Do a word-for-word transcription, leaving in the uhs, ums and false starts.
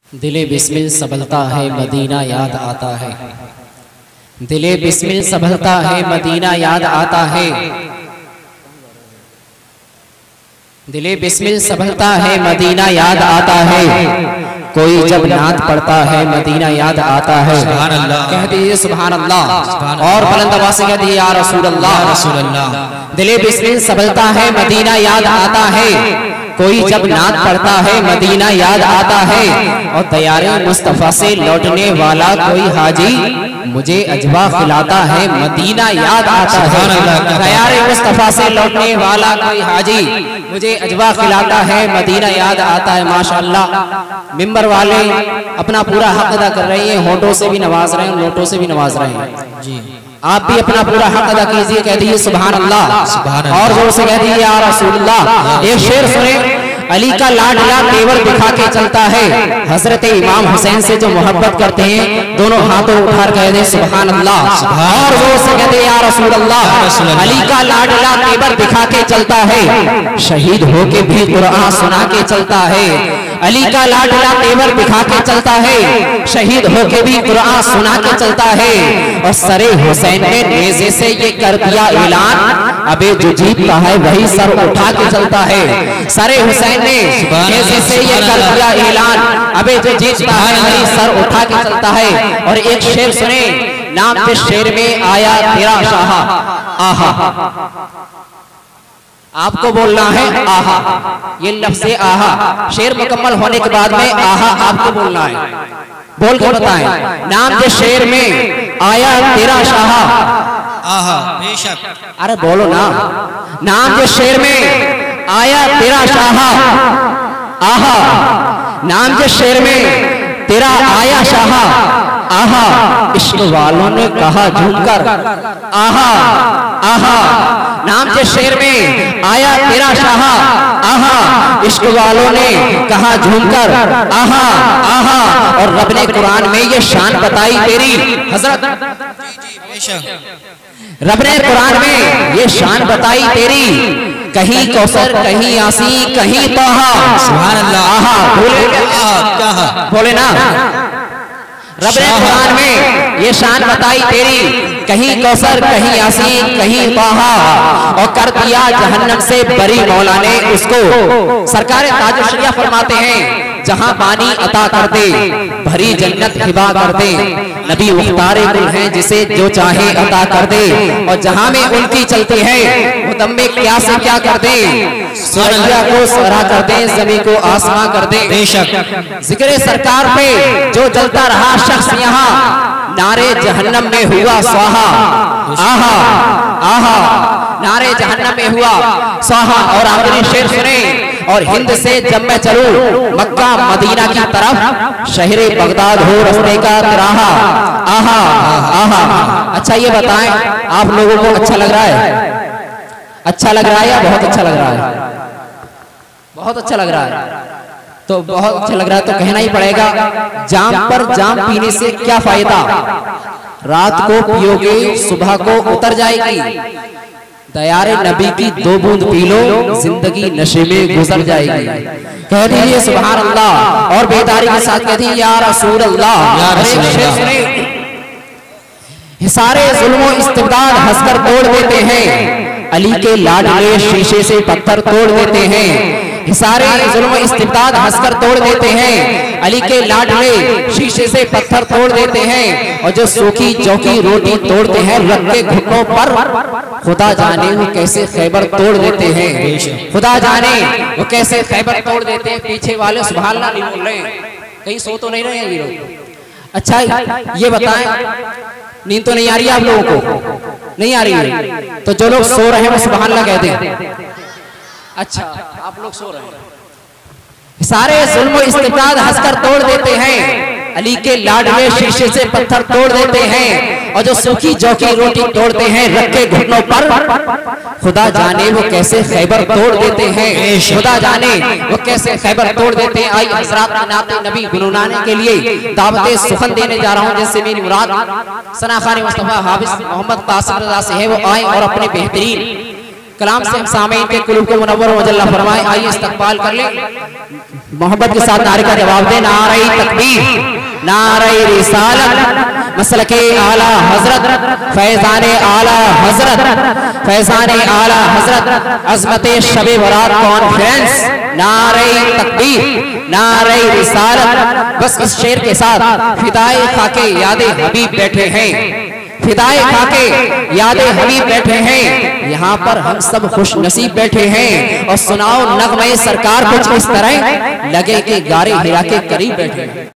दिले बिस्मिल संभलता है मदीना याद आता है। दिले बिस्मिल संभलता है मदीना याद आता है। दिले बिस्मिल संभलता है मदीना याद आता है। कोई जब नात पढ़ता है मदीना याद आता है। कह दीजिए सुभान अल्लाह और बुलंद आवाज से कह दीजिए या रसूल अल्लाह रसूल अल्लाह। दिले बिस्मिल संभलता है मदीना याद आता है। कोई जब नात पढ़ता है मदीना याद आता है। और तैयारे मुस्तफा से लौटने वाला कोई हाजी मुझे अजवा खिलाता है मदीना याद आता है। तैयारे मुस्तफा से लौटने वाला कोई हाजी मुझे अजवा खिलाता है मदीना याद आता है। माशाअल्लाह मिंबर वाले अपना पूरा हक अदा कर रहे हैं, होठों से भी नवाज रहे हैं, लोटों से भी नवाज रहे हैं जी। आप भी अपना पूरा हक अदा कीजिए, कह दीजिए सुभान अल्लाह और जोर से कह दीजिए या रसूलुल्लाह। एक शेर सुने, अली का लाडला तेवर दिखा के चलता है। हजरत इमाम हुसैन से जो मोहब्बत करते हैं दोनों हाथों उठाकर कह दे सुभान अल्लाह और जोर से कह दे या रसूल अल्लाह। अली का लाडला तेवर दिखा के चलता है, शहीद होके भी कुरान सुना के चलता है। अली का लाडला तेवर दिखा के चलता है, शहीद होके भी कुरान सुना के चलता है। और सरे हुसैन ने नेज़े से ये कर दिया ऐलान, अबे जो जीतता है वही सर उठा के चलता है। सरे हुसैन ने नेज़े से ये कर दिया ऐलान, अबे जो जीतता है वही सर उठा के चलता है। और एक शेर सुने, नाम के शेर में आया तेरा शाह आहा। आपको बोलना है आहा, ये लफ्ज़े आहा शेर मुकम्मल होने के बाद में आहा आपको बोलना है। बोल के बताएं, नाम के शेर में आया तेरा शाह आहा बेशक। अरे बोलो ना, नाम के शेर में आया तेरा शाह आहा। नाम के शेर में तेरा आया शाह आहा। इश्क वालों ने कहा झूमकर आहा आहा। नाम के शेर में आया तेरा शाह आहा। इश्क वालों ने कहा झूमकर आहा आहा। और रब ने कुरान में ये शान बताई तेरी हजरत, रब ने कुरान में ये शान बताई तेरी, कहीं कौसर कहीं यासीन कहीं तोहा। सुभान अल्लाह आहा। बोले क्या बोले ना, रब ने कुरान में ये शान बताई तेरी, कहीं कौसर कहीं यासीन कहीं तोहा। और कर दिया जहन्नम से बरी मौला ने उसको। सरकार ताजुल शरिया फरमाते हैं, जहां पानी अता कर दे भरी जन्नत हिबा कर दे। नबी मुख्तारे गुल हैं जिसे जो चाहे अता कर दे। और जहां में उनकी चलती है मुतम्मे क्या से क्या कर दे, सूरज को सरा कर दे, जमीन को आसमां कर दे। बेशक जिक्र सरकार पे जो जलता रहा शख्स यहाँ, नारे जहन्नम में हुआ स्वाहा आहा आहा। नारे जहन्नम में हुआ स्वाहा। और आखिरी शेर सुने, और हिंद से जब मैं चलूं मक्का मदीना की तरफ, शहरे बगदाद हो रस्ते का तिराहा आहा आहा। अच्छा ये बताएं, आप लोगों को अच्छा लग रहा है? अच्छा लग रहा है या बहुत अच्छा लग रहा है? बहुत अच्छा लग रहा है तो बहुत अच्छा लग रहा है तो कहना ही पड़ेगा, जाम पर जाम पीने से क्या फायदा, रात को पियोगे सुबह को उतर जाएगी। दयारे नबी की दो बूंद पी लो, जिंदगी नशे में गुजर जाएगी। कह दीजिए सुभान अल्लाह और बेदारी के साथ कह दीजिए या रसूल अल्लाह। सारे जुल्मों इस्तिबदाद हंसकर तोड़ देते हैं, अली के लाडले शीशे से पत्थर तोड़ देते हैं। सारे जुल्म इस्तिबदाद हंसकर तोड़ देते हैं, अली के लाडले शीशे से पत्थर तोड़ देते हैं। और जो सूखी जौकी रोटी तोड़ते हैं रख के घुटनों पर, खुदा जाने वो कैसे खैबर तोड़ देते हैं। खुदा जाने वो कैसे खैबर तोड़ देते हैं। पीछे वाले सुभान अल्लाह नहीं बोल रहे, कहीं सो तो नहीं रहे हैं ये लोग? अच्छा ये बताएं, नींद तो नहीं आ रही है आप लोगों को? नहीं आ रही है तो जो लोग सो रहे हैं वो सुभान अल्लाह कह दें। अच्छा आप लोग सो रहे हैं। सारे जुल्म इस्तिबदाद हंसकर तोड़ देते हैं, अली के लाडले शीशे से पत्थर तोड़ देते हैं। और जो सूखी जौकी रोटी तोड़ते हैं रख के घुटनों पर, खुदा जाने वो कैसे खैबर तोड़ देते हैं। खुदा जाने वो कैसे खैबर तोड़ देते हैं। आई हजरात नाते नबी गुनगुनाने के लिए दावत सुखन देने जा रहा हूँ, जिससे मेरी मुराद सना खान मुस्तफा हाफिज मोहम्मद कासिम रजा से है। वो आए और अपने बेहतरीन कलाम से सामीन के कुलूब को मुनव्वर वजल्ला फरमाए। आइए इस्तकबाल कर ले, मोहब्बत के साथ नारे का जवाब दे। नारे तकबीर, नारे रिसालत, मसलके आला हजरत, फैजाने आला हजरत, फैजाने आला हजरत, अजमते शबे बरात कॉन्फ्रेंस, नारे तकबीर, नारे रिसालत। बस इस शेर के साथ फिदाए खाके यादे हबीब बैठे हैं, फिदाए खाके यादे हबीब बैठे हैं, यहाँ पर हम सब खुश नसीब बैठे हैं। और सुनाओ नगमे सरकार कुछ इस तरह लगे कि गारे हिरा के करीब बैठे हैं।